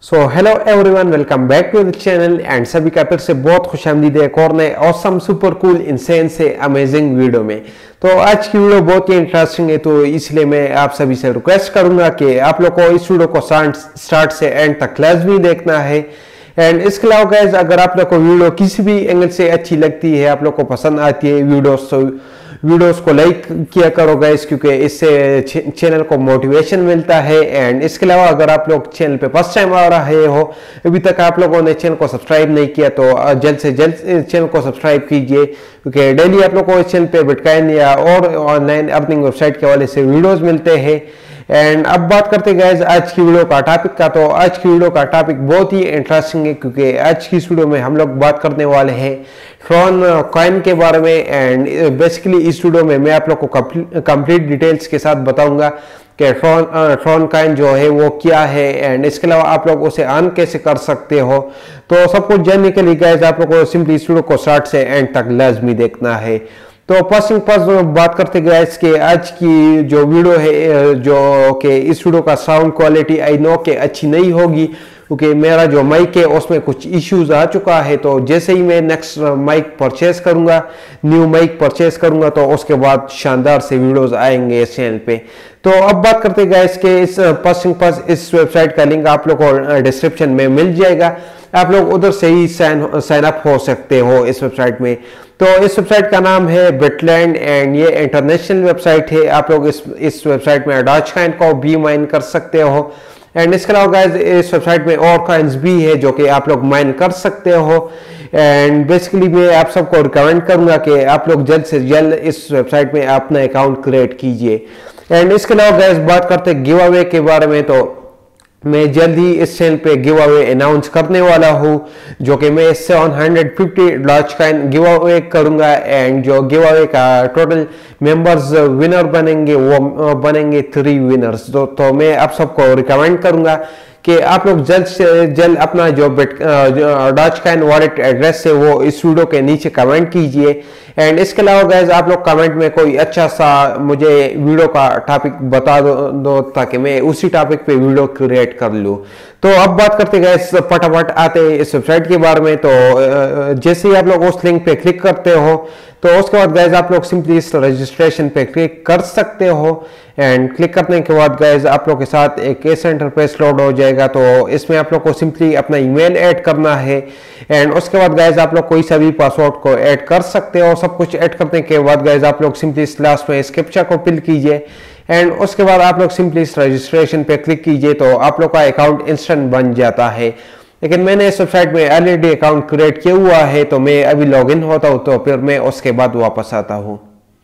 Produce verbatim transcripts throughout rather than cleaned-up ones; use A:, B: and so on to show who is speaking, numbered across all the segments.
A: So hello everyone, welcome back to the channel and सभी का फिर से बहुत खुशामदीद है एक और नए ऑसम सुपर कूल इंसेन से अमेजिंग वीडियो में। तो आज की वीडियो बहुत ही इंटरेस्टिंग है, तो इसलिए मैं आप सभी से रिक्वेस्ट करूंगा कि आप लोग को इस वीडियो को स्टार्ट से एंड तक लाजमी देखना है। एंड इसके अलावा गाइस, अगर आप लोग को वीडियो किसी भी एंगल से अच्छी लगती है, आप लोग को पसंद आती है वीडियोस, तो वीडियोस को लाइक किया करो गाइस, क्योंकि इससे चैनल को मोटिवेशन मिलता है। एंड इसके अलावा अगर आप लोग चैनल पे फर्स्ट टाइम आ रहे हो, अभी तक आप लोगों ने चैनल को सब्सक्राइब नहीं किया, तो जल्द से जल्द चैनल को सब्सक्राइब कीजिए, क्योंकि डेली आप लोग को इस चैनल पे बिटकॉइन या और ऑनलाइन अर्निंग वेबसाइट के हवाले से वीडियोज मिलते हैं। एंड अब बात करते गाइस आज की वीडियो का टॉपिक का। तो आज की वीडियो का टॉपिक बहुत ही इंटरेस्टिंग है, क्योंकि आज की इस वीडियो में हम लोग बात करने वाले हैं ट्रॉन कॉइन के बारे में। एंड बेसिकली इस वीडियो में मैं आप लोग को कंप्लीट डिटेल्स के साथ बताऊंगा कि ट्रॉन ट्रॉन कॉइन जो है वो क्या है, एंड इसके अलावा आप लोग उसे अर्न कैसे कर सकते हो। तो सब कुछ जानने के लिए गाइस आप लोग को सिंपली इस वीडियो को स्टार्ट से एंड तक लाजमी देखना है। तो फर्स्ट थिंग फर्स्ट बात करते गए इसके आज की जो वीडियो है, जो कि इस वीडियो का साउंड क्वालिटी आई नो के अच्छी नहीं होगी, क्योंकि मेरा जो माइक है उसमें कुछ इश्यूज आ चुका है। तो जैसे ही मैं नेक्स्ट माइक परचेज करूंगा, न्यू माइक परचेज करूंगा, तो उसके बाद शानदार से वीडियोस आएंगे इस चैनल पे। तो अब बात करते गए इसके इस फर्स्ट थिंग फर्स्ट इस वेबसाइट का लिंक आप लोग को डिस्क्रिप्शन में मिल जाएगा, आप लोग उधर से ही साइन साइन अप हो सकते हो इस वेबसाइट में। तो इस वेबसाइट का नाम है बिटलैंड एंड ये इंटरनेशनल वेबसाइट है। आप लोग इस इस वेबसाइट में डॉज कॉइन को भी माइन कर सकते हो। एंड इसके अलावा गाइस इस वेबसाइट में और कॉइन्स भी है जो कि आप लोग माइन कर सकते हो। एंड बेसिकली मैं आप सबको रिकमेंड करूंगा कि आप लोग जल्द से जल्द इस वेबसाइट में अपना अकाउंट क्रिएट कीजिए। एंड इसके अलावा गाइस बात करते गिव अवे के बारे में, तो मैं जल्द ही इस चैनल पे गिव अवे अनाउंस करने वाला हूँ, जो कि मैं इससे one hundred fifty doge coin give away करूंगा। एंड जो गिव अवे का टोटल मेंबर्स विनर बनेंगे वो बनेंगे थ्री विनर्स। तो, तो मैं आप सबको रिकमेंड करूंगा कि आप लोग जल्द से जल्द अपना जो डॉज कॉइन वॉलेट एड्रेस है वो इस वीडियो के नीचे कमेंट कीजिए। एंड इसके अलावा गाइस आप लोग कमेंट में कोई अच्छा सा मुझे वीडियो का टॉपिक बता दो, दो ताकि मैं उसी टॉपिक पे वीडियो क्रिएट कर लूँ। तो अब बात करते गाइस फटाफट आते हैं इस वेबसाइट के बारे में। तो जैसे ही आप लोग उस लिंक पे क्लिक करते हो, तो उसके बाद गाइस आप लोग सिंपली इस रजिस्ट्रेशन पे क्लिक कर सकते हो। एंड क्लिक करने के बाद गाइस आप लोग के साथ एक ऐसा इंटरफेस लोड हो जाएगा। तो इसमें आप लोग को सिंपली अपना ईमेल ऐड करना है। एंड उसके बाद गाइस आप लोग कोई सा भी पासवर्ड को ऐड कर सकते हो। सब कुछ ऐड करने के बाद गाइस आप लोग सिंपली इस लास्ट में इस कैप्चा को फिल कीजिए। एंड उसके बाद आप लोग सिंपली इस रजिस्ट्रेशन पे क्लिक कीजिए, तो आप लोग का अकाउंट इंस्टेंट बन जाता है। लेकिन मैंने इस वेबसाइट में ऑलरेडी अकाउंट क्रिएट किया हुआ है, तो मैं अभी लॉगिन होता हूँ, तो फिर मैं उसके बाद वापस आता हूँ।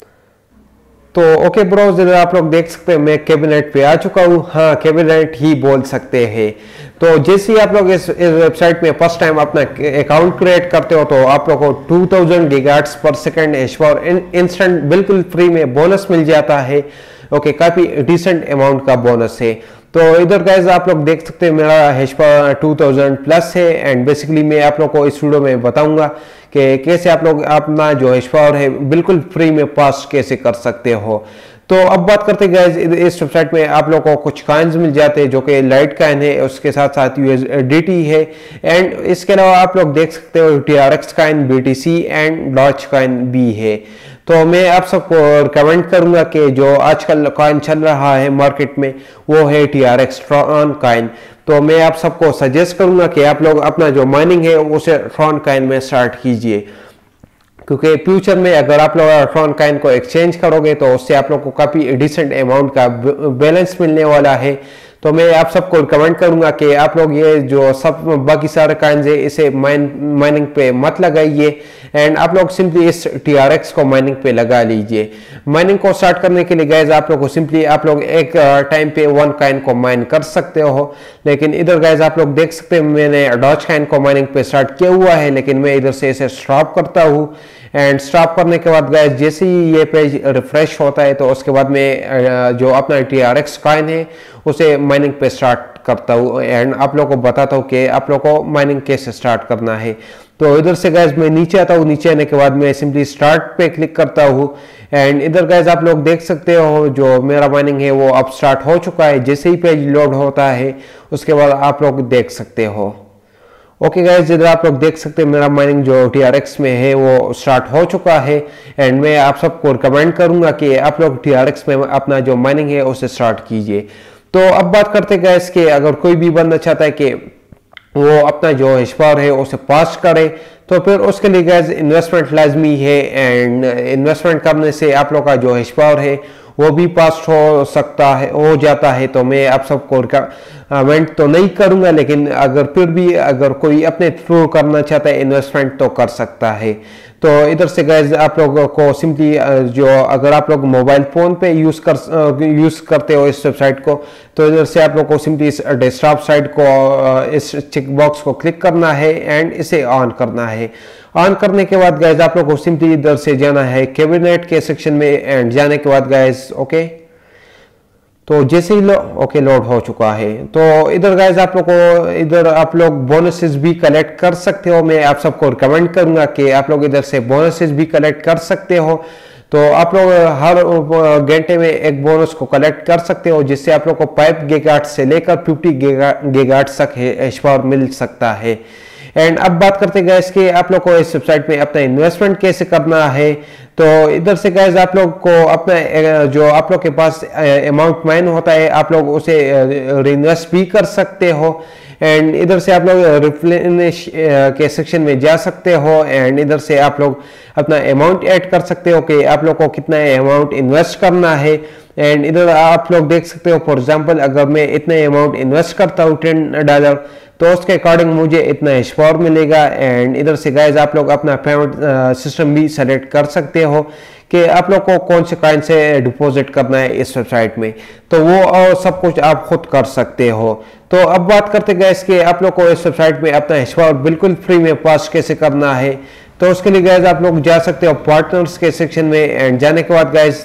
A: तो ओके ब्रोज, इधर आप लोग देख सकते हैं मैं कैबिनेट पे आ चुका हूँ। हाँ, कैबिनेट ही बोल सकते हैं। तो जैसे ही आप लोग इस, इस वेबसाइट में फर्स्ट टाइम अपना अकाउंट क्रिएट करते हो, तो आप लोग को टू थाउजेंड गीगाहर्ट्ज पर सेकंड हैश पावर इंस्टेंट बिल्कुल फ्री में बोनस मिल जाता है। ओके, काफी डिसेंट अमाउंट का बोनस है। तो इधर गाइस आप लोग देख सकते हैं मेरा hash power two thousand plus है। एंड बेसिकली मैं आप लोग को इस वीडियो में बताऊंगा कि कैसे आप लोग अपना जो हैश पावर है बिल्कुल फ्री में पास कैसे कर सकते हो। तो अब बात करते हैं गाइस इस वेबसाइट में आप लोगों को कुछ कॉइन्स मिल जाते हैं, जो कि लाइट कॉइन है, उसके साथ साथ यूएसडीटी है। एंड इसके अलावा आप लोग देख सकते हो TRX coin, BTC and doge coin भी है। तो मैं आप सबको रिकमेंड करूंगा कि जो आजकल कॉइन चल रहा है मार्केट में वो है टीआरएक्स ट्रॉन कॉइन। तो मैं आप सबको सजेस्ट करूंगा कि आप लोग अपना जो माइनिंग है उसे ट्रॉन कॉइन में स्टार्ट कीजिए, क्योंकि फ्यूचर में अगर आप लोग ट्रॉन कॉइन को एक्सचेंज करोगे तो उससे आप लोग को काफी डिसेंट अमाउंट का बैलेंस मिलने वाला है। तो मैं आप सबको रिकमेंड करूंगा कि आप लोग ये जो सब बाकी सारे कॉइन्स है इसे माइन माइनिंग पे मत लगाइए। एंड आप लोग सिंपली इस टीआरएक्स को माइनिंग पे लगा लीजिए। माइनिंग को स्टार्ट करने के लिए गाइस आप लोग को सिंपली आप लोग एक टाइम पे वन कॉइन को माइन कर सकते हो। लेकिन इधर गाइस आप लोग देख सकते हैं मैंने डॉज कॉइन को माइनिंग पे स्टार्ट किया हुआ है, लेकिन मैं इधर से इसे स्टॉप करता हूँ। एंड स्टॉप करने के बाद गाइस जैसे ही ये पेज रिफ्रेश होता है, तो उसके बाद में जो अपना टीआरएक्स कॉइन है उसे माइनिंग पे स्टार्ट करता हूँ। एंड आप लोगों को बताता हूँ कि आप लोगों को माइनिंग कैसे स्टार्ट करना है। तो इधर से गैस मैं नीचे आता हूँ, नीचे आने के बाद मैं सिंपली स्टार्ट पे क्लिक करता हूँ एंड इधर गैस आप लोग देख सकते हो जो मेरा माइनिंग है वो अब स्टार्ट हो चुका है। जैसे ही पेज लोड होता है उसके बाद आप लोग देख सकते हो। ओके गाइस, इधर आप लोग देख सकते हैं मेरा माइनिंग जो टी आर एक्स में है वो स्टार्ट हो चुका है एंड मैं आप सबको रिकमेंड करूंगा कि आप लोग टी आर एक्स में अपना जो माइनिंग है उसे स्टार्ट कीजिए। तो अब बात करते हैं गाइस कि अगर कोई भी बंदा चाहता है कि वो अपना जो हैश पावर है उसे पास करे तो फिर उसके लिए गाइस इन्वेस्टमेंट लाजमी है एंड इन्वेस्टमेंट करने से आप लोग का जो हैश पावर है वो भी पास हो सकता है, हो जाता है। तो मैं आप सबको रिकमेंड तो नहीं करूंगा, लेकिन अगर फिर भी अगर कोई अपने थ्रू करना चाहता है इन्वेस्टमेंट तो कर सकता है। तो इधर से गाइस आप लोगों को सिंपली जो अगर आप लोग मोबाइल फोन पे यूज कर यूज करते हो इस वेबसाइट को, तो इधर से आप लोग को सिंपली इस डेस्कटॉप साइट को इस चेक बॉक्स को क्लिक करना है एंड इसे ऑन करना है। ऑन करने के बाद गाइस आप लोग को सिंपली इधर से जाना है कैबिनेट के सेक्शन में एंड जाने के बाद गाइस ओके, तो जैसे ही लो ओके लोड हो चुका है। तो इधर गाइस आप लोग को इधर आप लोग बोनसेस भी कलेक्ट कर सकते हो। मैं आप सबको रिकमेंड करूंगा कि आप लोग इधर से बोनसेस भी कलेक्ट कर सकते हो। तो आप लोग हर घंटे में एक बोनस को कलेक्ट कर सकते हो, जिससे आप लोग को फाइव गीगाहर्ट्ज से लेकर फिफ्टी गीगाहर्ट्ज तक हैश पावर मिल सकता है। एंड अब बात करते हैं गाइस कि आप लोग को इस वेबसाइट में अपना इन्वेस्टमेंट कैसे करना है। तो इधर से गाइस आप लोग को अपना जो आप लोग के पास अमाउंट माइन होता है आप लोग उसे रीइन्वेस्ट भी कर सकते हो एंड इधर से आप लोग रिप्लेनिश के सेक्शन में जा सकते हो एंड इधर से आप लोग अपना अमाउंट ऐड कर सकते हो कि आप लोग को कितना अमाउंट इन्वेस्ट करना है। एंड इधर आप लोग देख सकते हो फॉर एग्जांपल अगर मैं इतने अमाउंट इन्वेस्ट करता हूँ टेन डॉलर तो उसके अकॉर्डिंग मुझे इतना हैश पावर मिलेगा। एंड इधर से गाइस आप लोग अपना पेमेंट सिस्टम भी सेलेक्ट कर सकते हो कि आप लोग को कौन से कॉइन से डिपॉजिट करना है इस वेबसाइट में, तो वो और सब कुछ आप खुद कर सकते हो। तो अब बात करते गाइस कि आप लोग को इस वेबसाइट में अपना हैश पावर बिल्कुल फ्री में पास कैसे करना है। तो उसके लिए गाइस आप लोग जा सकते हो पार्टनर्स के सेक्शन में एंड जाने के बाद गाइस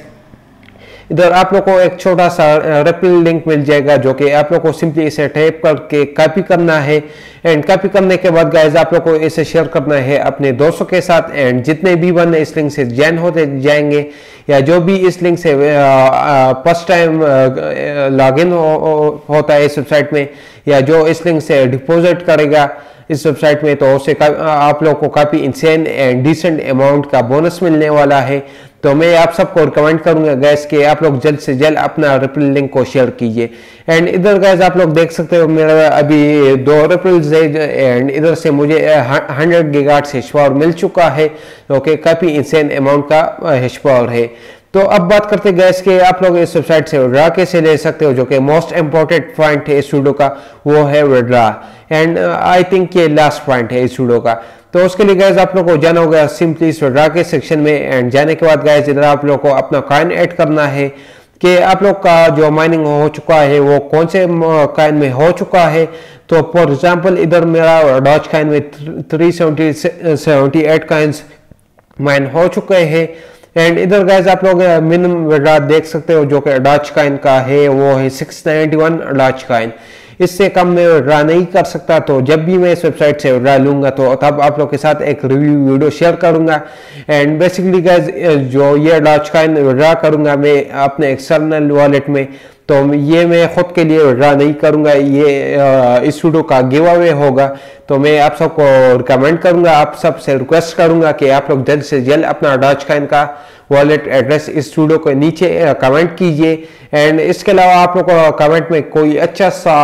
A: इधर आप लोग को एक छोटा सा रेफरल लिंक मिल जाएगा जो कि आप लोग को सिंपली इसे टाइप करके कॉपी करना है एंड कॉपी करने के बाद गाइस आप लोग को इसे शेयर करना है अपने दोस्तों के साथ एंड जितने भी बंदे इस लिंक से ज्वाइन होते जाएंगे या जो भी इस लिंक से फर्स्ट टाइम लॉगिन हो, होता है इस वेबसाइट में या जो इस लिंक से डिपॉजिट करेगा इस वेबसाइट में, तो उससे आप लोग को काफी इंसेन एंड डिसेंट अमाउंट का बोनस मिलने वाला है। तो मैं आप सबको रिकमेंड करूंगा गैस कि आप लोग जल्द से जल्द अपना रेफरल लिंक को शेयर कीजिए। एंड इधर गैस आप लोग देख सकते हो मेरा अभी दो रेफरल्स है एंड इधर से मुझे हंड्रेड गीगाहर्ट्ज हैश पावर मिल चुका है, जो कि काफी इंसेन अमाउंट का हैश पावर है। तो अब बात करते हैं गैस कि आप लोग इस वेबसाइट से विड्रॉ कैसे ले सकते हो, जो कि मोस्ट इंपॉर्टेंट पॉइंट है इस वीडियो का, वो है विड्रॉ। एंड आई थिंक ये लास्ट पॉइंट है इस वीडियो का। तो उसके लिए गैस आप लोग को जाना होगा सिंपली इस विड्रॉ के सेक्शन में एंड जाने के बाद गैस इधर आप लोग को अपना कॉइन ऐड करना है कि आप लोग का जो माइनिंग हो चुका है वो कौन से कॉइन में हो चुका है। तो फॉर एग्जांपल इधर मेरा डॉज कॉइन में three seventy seventy eight coins mine हो चुके हैं एंड इधर गैस आप लोग मिनिमम विड्रॉ देख सकते हो जो कि डॉज कॉइन का है वो है six ninety one doge coin. इससे कम मैं विड्रॉ नहीं कर सकता। तो जब भी मैं इस वेबसाइट से विड्रॉ लूंगा तो तब आप लोग के साथ एक रिव्यू वीडियो शेयर करूंगा। एंड बेसिकली गाइस जो ये डॉज कॉइन विड्रॉ करूंगा मैं अपने एक्सटर्नल वॉलेट में, तो ये मैं खुद के लिए विड्रॉ नहीं करूंगा, ये इस वीडियो का गिव अवे होगा। तो मैं आप सबको रिकमेंड करूंगा, आप सबसे रिक्वेस्ट करूंगा कि आप लोग जल्द से जल्द अपना डॉज कॉइन का वॉलेट एड्रेस इस वीडियो के नीचे कमेंट कीजिए। एंड इसके अलावा आप लोग कमेंट में कोई अच्छा सा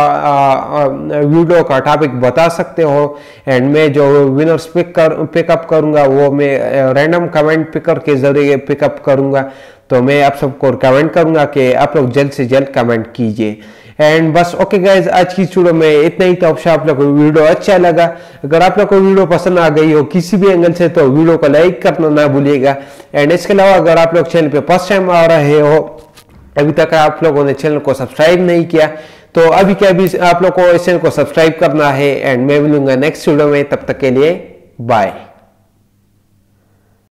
A: वीडियो का टॉपिक बता सकते हो एंड मैं जो विनर्स पिक कर पिकअप करूंगा वो मैं रैंडम कमेंट पिकर के जरिए पिकअप करूंगा। तो मैं आप सबको रिकमेंड करूंगा कि आप लोग जल्द से जल्द कमेंट कीजिए। एंड बस ओके गाइज, आज की वीडियो में इतना ही। तो आप लोग को वीडियो अच्छा लगा, अगर आप लोग को वीडियो पसंद आ गई हो किसी भी एंगल से तो वीडियो को लाइक करना ना भूलिएगा। एंड इसके अलावा अगर आप लोग चैनल पे फर्स्ट टाइम आ रहे हो, अभी तक आप लोगों ने चैनल को सब्सक्राइब नहीं किया, तो अभी क्या अभी आप लोग को इस चैनल को सब्सक्राइब करना है। एंड मैं मिलूंगा नेक्स्ट वीडियो में, तब तक के लिए बाय।